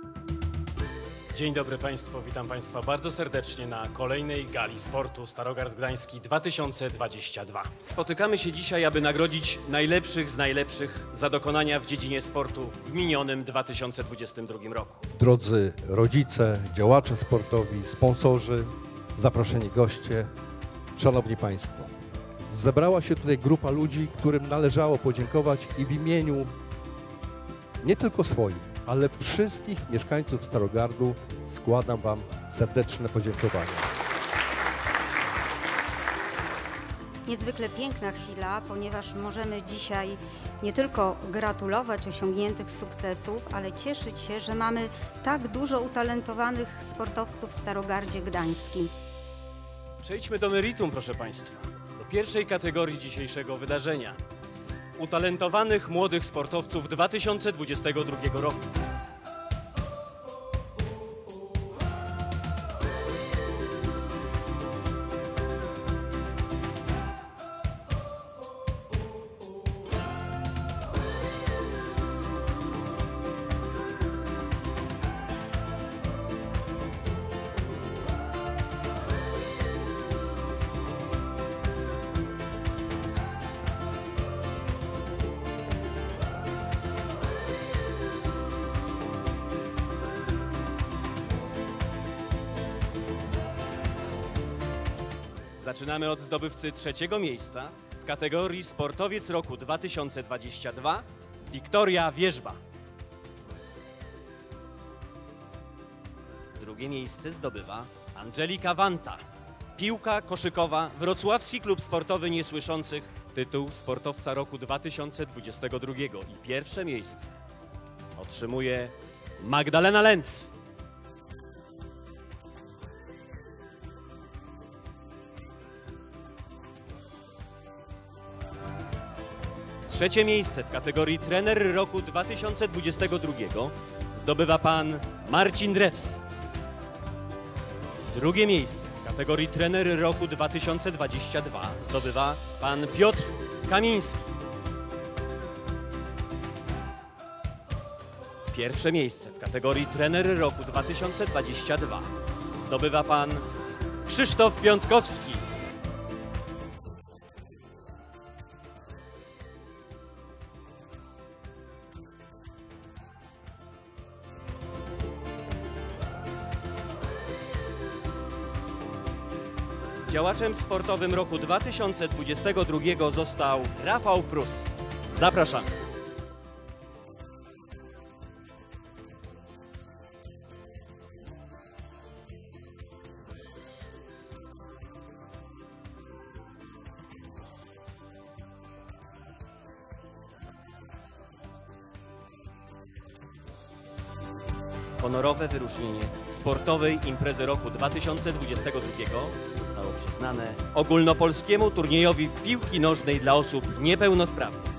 Dzień dobry Państwu, witam Państwa bardzo serdecznie na kolejnej gali sportu Starogard Gdański 2022. Spotykamy się dzisiaj, aby nagrodzić najlepszych z najlepszych za dokonania w dziedzinie sportu w minionym 2022 roku. Drodzy rodzice, działacze sportowi, sponsorzy, zaproszeni goście, szanowni Państwo. Zebrała się tutaj grupa ludzi, którym należało podziękować i w imieniu nie tylko swoim, ale wszystkich mieszkańców Starogardu składam Wam serdeczne podziękowania. Niezwykle piękna chwila, ponieważ możemy dzisiaj nie tylko gratulować osiągniętych sukcesów, ale cieszyć się, że mamy tak dużo utalentowanych sportowców w Starogardzie Gdańskim. Przejdźmy do meritum, proszę Państwa, do pierwszej kategorii dzisiejszego wydarzenia. Utalentowanych młodych sportowców 2022 roku. Zaczynamy od zdobywcy trzeciego miejsca w kategorii Sportowiec Roku 2022 Wiktoria Wierzba. Drugie miejsce zdobywa Angelika Wanta. Piłka koszykowa, Wrocławski Klub Sportowy Niesłyszących, tytuł Sportowca Roku 2022 i pierwsze miejsce otrzymuje Magdalena Lenz. Trzecie miejsce w kategorii Trener Roku 2022 zdobywa pan Marcin Drews. Drugie miejsce w kategorii Trener Roku 2022 zdobywa pan Piotr Kamiński. Pierwsze miejsce w kategorii Trener Roku 2022 zdobywa pan Krzysztof Piątkowski. Działaczem sportowym roku 2022 został Rafał Prus. Zapraszamy. Honorowe wyróżnienie sportowej imprezy roku 2022 zostało przyznane ogólnopolskiemu turniejowi piłki nożnej dla osób niepełnosprawnych.